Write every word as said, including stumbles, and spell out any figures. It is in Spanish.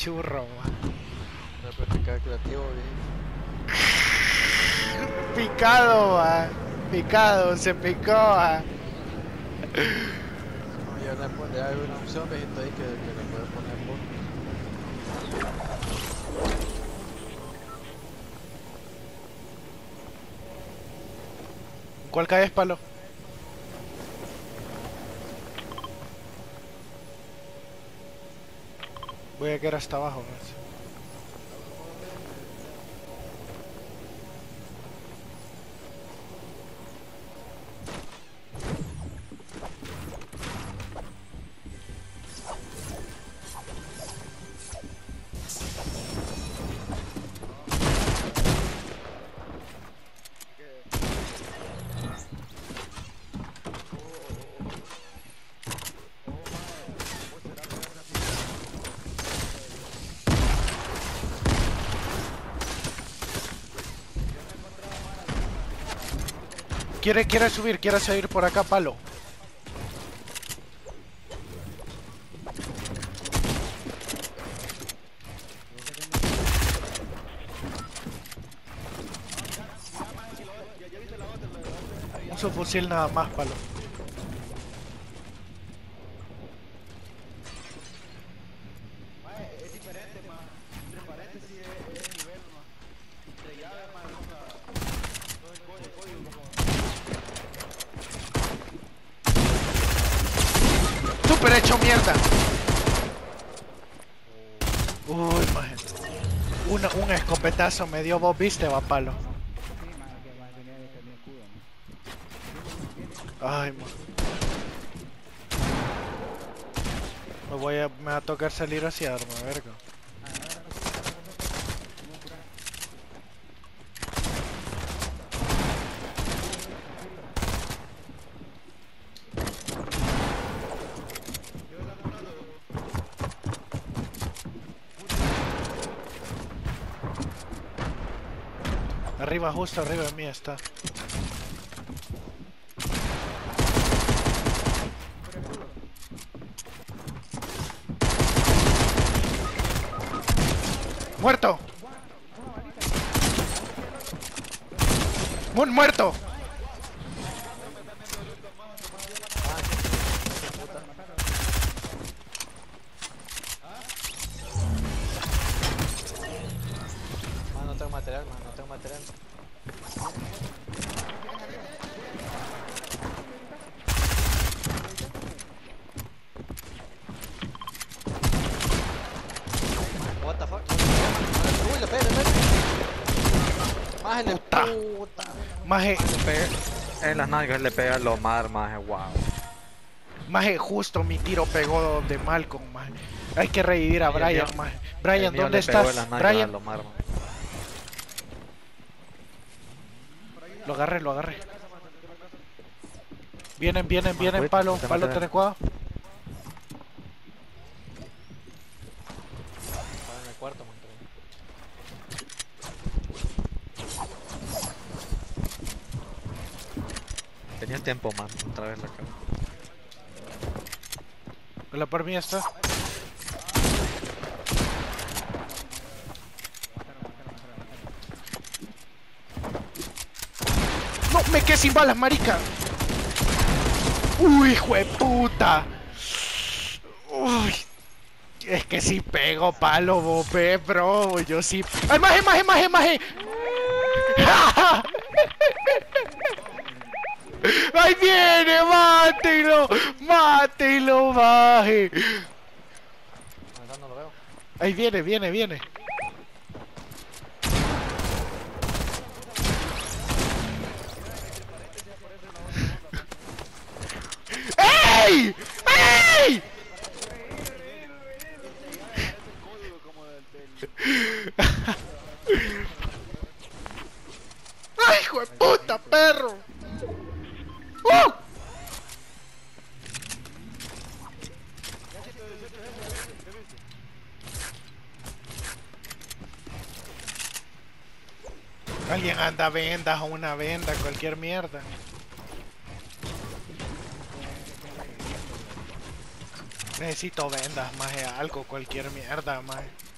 churro, man. Voy a practicar creativo, bien. Picado, man. Picado, se picó, man. No, ya le pondré hay una opción, viejito, ahí que, que le puedes poner puntos. ¿Cuál caes, palo? Voy a quedar hasta abajo, man. Quiere, quiere subir, quiere seguir por acá, palo. Un subfusil nada más, palo. Super hecho mierda. Uy, maje. Una, un escopetazo me dio, vos viste, va, palo. Ay, man. Me voy a, me va a tocar salir hacia arma, verga. Arriba, justo arriba de mí está. ¡Muerto! ¡Mun muerto! Man, no tengo material, man, no tengo material. What the fuck? Uy, le pegué, le pegué. Más le Puta. puta. Maje, Le pega- en las nalgas le pega a Lomar, maje, wow. maje, justo mi tiro pegó de Malcolm, maje. Hay que revivir a Y el Brian, mío- maje. El Brian, mío ¿dónde le pegó en estás? las nalgas a Brian, Lomar, maje. lo agarré, lo agarré. Vienen, vienen, Man, vienen, cuida, palo, te palo, maté. ¿tenés cuidado? Estaba en el cuarto, man, creo. Tenía tiempo, man, otra vez la cara. La por mí está. No, me quedé sin balas, marica. Uy, hijo de puta. Uy. Es que si pego palo, bope, bro. Yo sí. ¡Ay, maje, maje, maje, maje! ¡Ahí viene! ¡Mátelo! ¡Mátelo, maje! Acá no lo veo. Ahí viene, viene, viene. ¡Ey! ¡Ey! ¡Ay, hijo de puta, perro! ¡Uh! Alguien anda vendas o una venda, cualquier mierda. Necesito vendas, maje, algo, cualquier mierda, maje.